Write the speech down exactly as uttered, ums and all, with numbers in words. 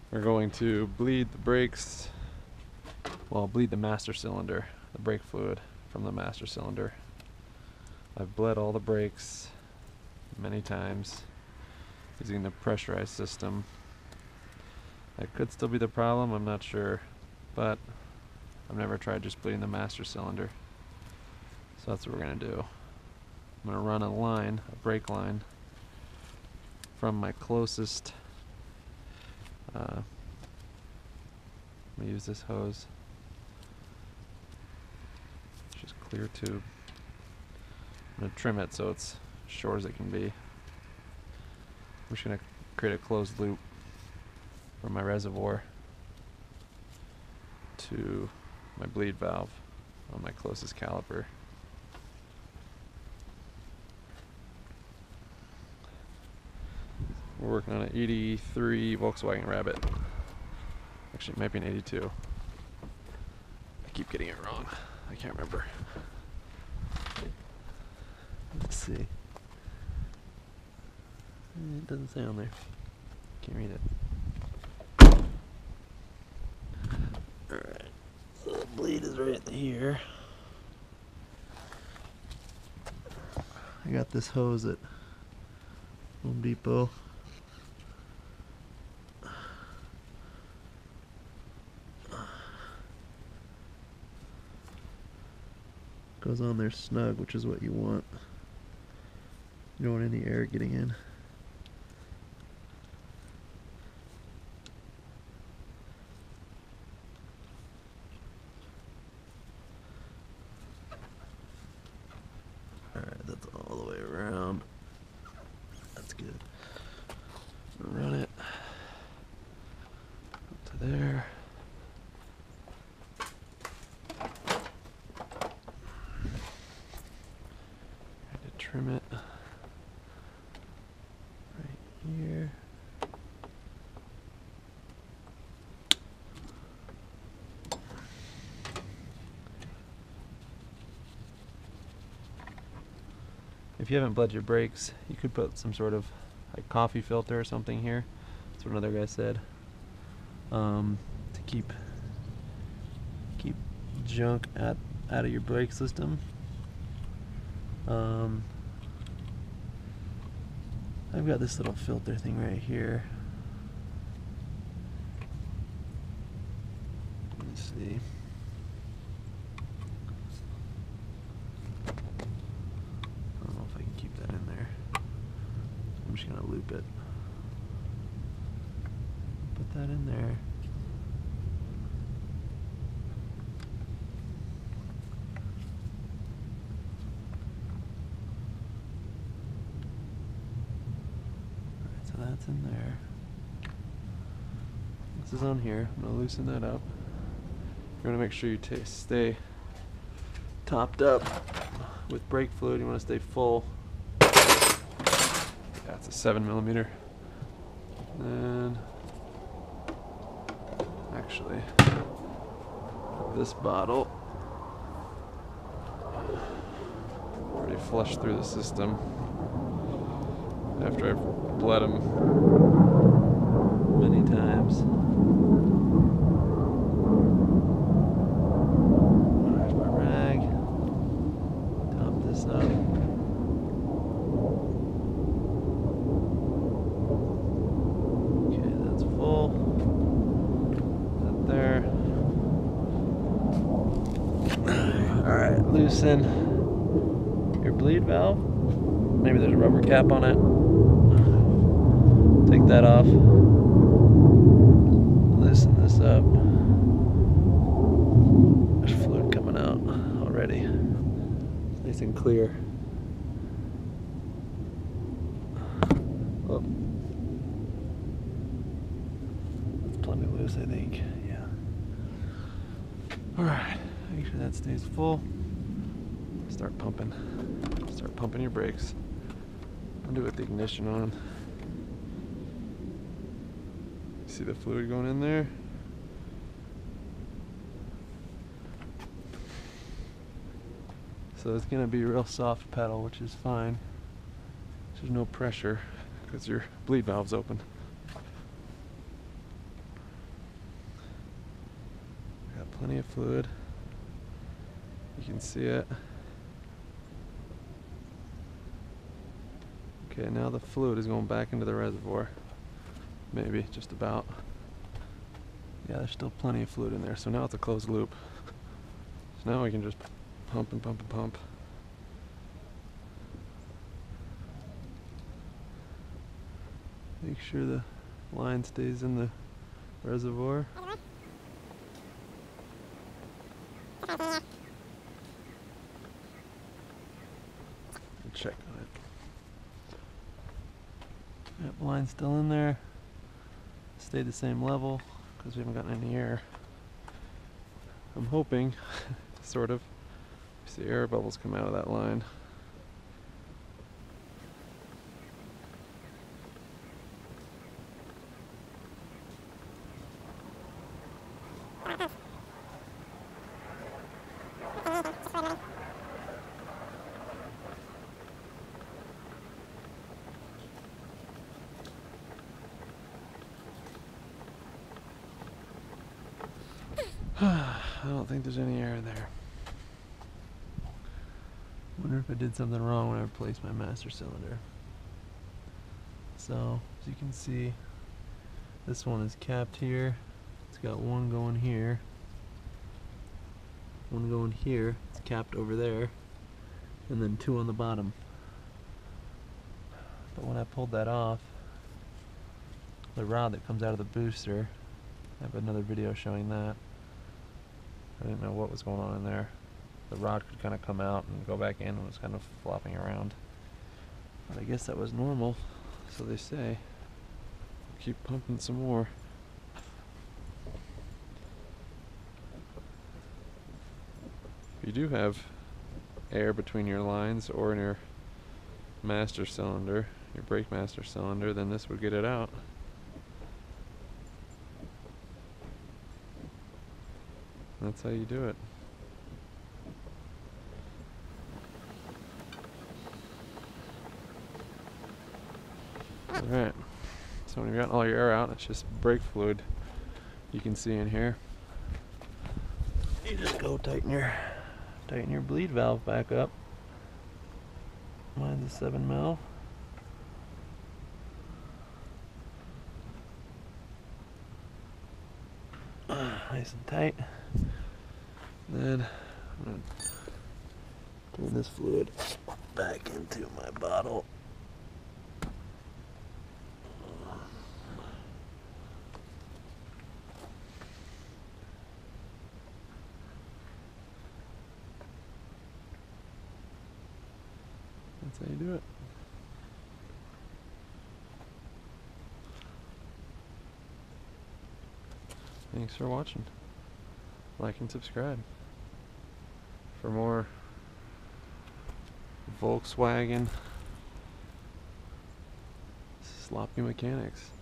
We're going to bleed the brakes, well, bleed the master cylinder, the brake fluid from the master cylinder. I've bled all the brakes many times using the pressurized system. That could still be the problem, I'm not sure, but I've never tried just bleeding the master cylinder. So that's what we're going to do. I'm going to run a line, a brake line, from my closest, uh, I'm going to use this hose, it's just clear tube. I'm going to trim it so it's short as it can be. I'm just going to create a closed loop from my reservoir to my bleed valve on my closest caliper. We're working on an eighty-three Volkswagen Rabbit. Actually, it might be an eighty-two. I keep getting it wrong. I can't remember. Let's see. It doesn't say on there. Can't read it. Alright. So the bleed is right here. I got this hose at Home Depot. Goes on there snug, which is what you want. You don't want any air getting in. Alright, that's all the way around. That's good. Run it up to there. Trim it right here. If you haven't bled your brakes, you could put some sort of like coffee filter or something here. That's what another guy said. Um, to keep keep junk out out of your brake system. Um, I've got this little filter thing right here. Let me see. I don't know if I can keep that in there. I'm just gonna loop it. Put that in there. That's in there. This is on here. I'm going to loosen that up. You want to make sure you t stay topped up with brake fluid. You want to stay full. That's a seven millimeter. And actually, this bottle already flushed through the system after I've bled them many times. There's my rag. Top this up. Okay, that's full. That there. Alright, loosen your bleed valve. Maybe there's a rubber cap on it. Take that off. Loosen this up. There's fluid coming out already. It's nice and clear. Oh. That's plenty loose, I think. Yeah. Alright. Make sure that stays full. Start pumping. Start pumping your brakes. I'll do it with the ignition on. See the fluid going in there? So it's going to be a real soft pedal, which is fine. There's no pressure because your bleed valve's open. plenty of fluid. You can see it. Okay, now the fluid is going back into the reservoir. Maybe, just about. Yeah, there's still plenty of fluid in there, so now it's a closed loop. So now we can just pump and pump and pump. Make sure the line stays in the reservoir. Check on it. Yep, line's still in there. Stayed the same level because we haven't gotten any air. I'm hoping, sort of, see air bubbles come out of that line. I don't think there's any air in there. Wonder if I did something wrong when I replaced my master cylinder. So, as you can see, this one is capped here. It's got one going here. One going here. It's capped over there. And then two on the bottom. But when I pulled that off, the rod that comes out of the booster, I have another video showing that. I didn't know what was going on in there. The rod could kind of come out and go back in and was kind of flopping around. But I guess that was normal, so they say. Keep pumping some more. If you do have air between your lines or in your master cylinder, your brake master cylinder, then this would get it out. That's how you do it. Alright, so when you've gotten all your air out, it's just brake fluid you can see in here. You just go tighten your tighten your bleed valve back up. Mine's a seven mil. Nice and tight. Then I'm gonna turn this fluid back into my bottle. That's how you do it. Thanks for watching. Like and subscribe for more Volkswagen sloppy mechanics.